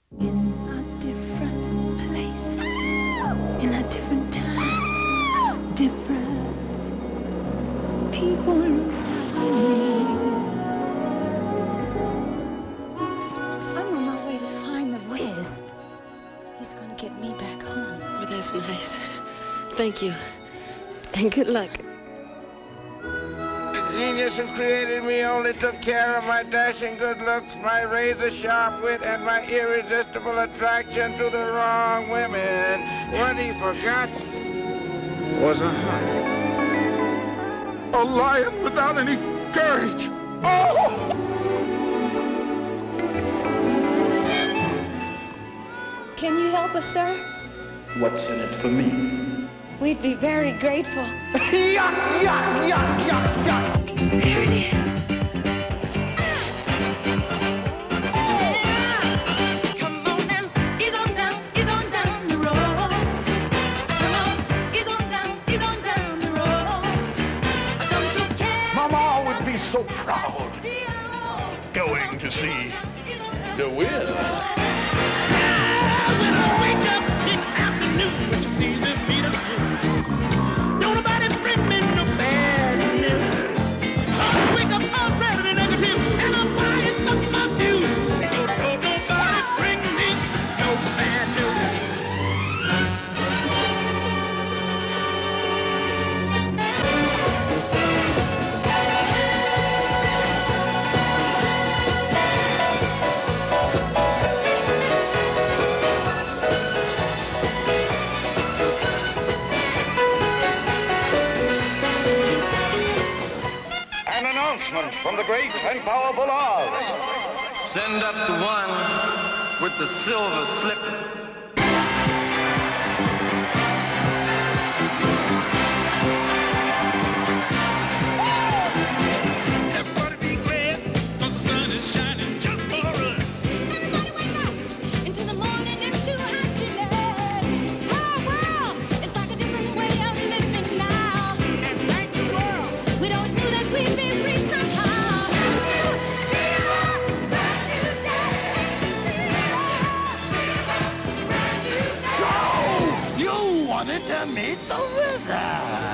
In a different place, in a different time, different people around me. I'm on my way to find the Wiz. He's gonna get me back home. Oh, that's nice. Thank you. And good luck. The genius who created me only took care of my dashing good looks, my razor-sharp wit, and my irresistible attraction to the wrong women. What he forgot was a heart. A lion without any courage. Oh! Can you help us, sir? What's in it for me? We'd be very grateful. Yuck, yuck, yuck, yuck, yuck. Here it is. Come on now, ease on down the road. Come on, ease on down the road. Don't you care? Mama would be so proud. Going to see the Wiz. From the great and powerful Oz. Send up the one with the silver slippers. Everybody be glad, the sun is shining just for us. Everybody wake up into the morning, into happiness. Oh, wow, it's like a different way of living now. And thank the world. We always knew that we'd be free somehow. You wanted to meet the Wizard.